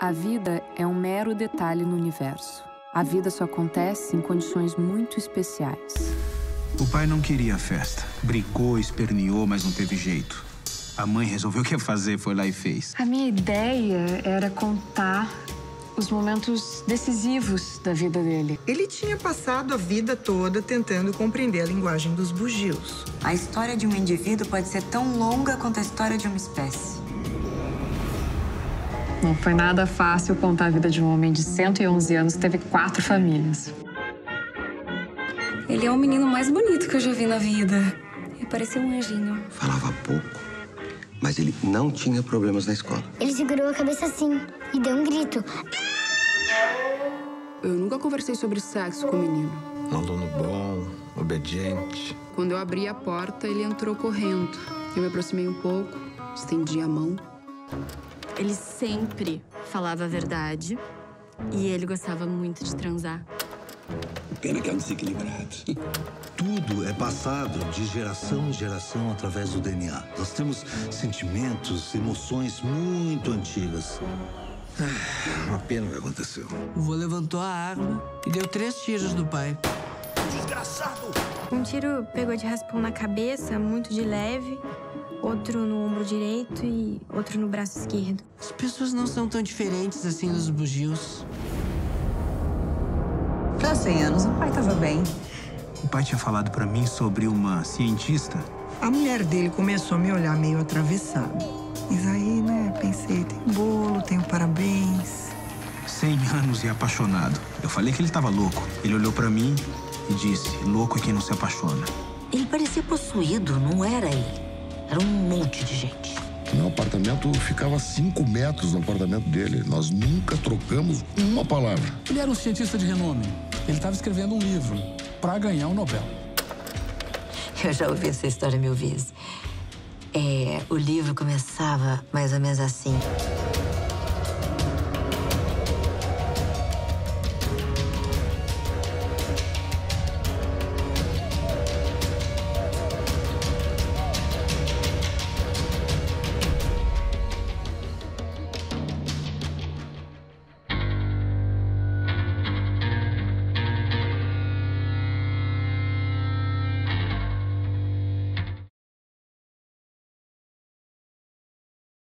A vida é um mero detalhe no universo. A vida só acontece em condições muito especiais. O pai não queria a festa. Brigou, esperneou, mas não teve jeito. A mãe resolveu o que ia fazer, foi lá e fez. A minha ideia era contar os momentos decisivos da vida dele. Ele tinha passado a vida toda tentando compreender a linguagem dos bugios. A história de um indivíduo pode ser tão longa quanto a história de uma espécie. Não foi nada fácil contar a vida de um homem de 111 anos que teve 4 famílias. Ele é o menino mais bonito que eu já vi na vida. Ele parecia um anjinho. Falava pouco, mas ele não tinha problemas na escola. Ele segurou a cabeça assim e deu um grito. Eu nunca conversei sobre sexo com o menino. Um aluno bom, obediente. Quando eu abri a porta, ele entrou correndo. Eu me aproximei um pouco, estendi a mão. Ele sempre falava a verdade e ele gostava muito de transar. Pena que é um desequilibrado. Tudo é passado de geração em geração através do DNA. Nós temos sentimentos, emoções muito antigas. Uma pena o que aconteceu. O vô levantou a arma e deu 3 tiros no pai. Desgraçado! Um tiro pegou de raspão na cabeça, muito de leve. Outro no ombro direito e outro no braço esquerdo. As pessoas não são tão diferentes assim dos bugios. Há 100 anos, o pai estava bem. O pai tinha falado pra mim sobre uma cientista. A mulher dele começou a me olhar meio atravessado. Mas aí, pensei, tem um bolo, tem um parabéns. 100 anos e apaixonado. Eu falei que ele tava louco. Ele olhou pra mim e disse, louco é quem não se apaixona. Ele parecia possuído, não era ele. Era um monte de gente. Meu apartamento ficava a 5 metros do apartamento dele. Nós nunca trocamos uma palavra. Ele era um cientista de renome. Ele estava escrevendo um livro para ganhar um Nobel. Eu já ouvi essa história 1000 vezes. O livro começava mais ou menos assim.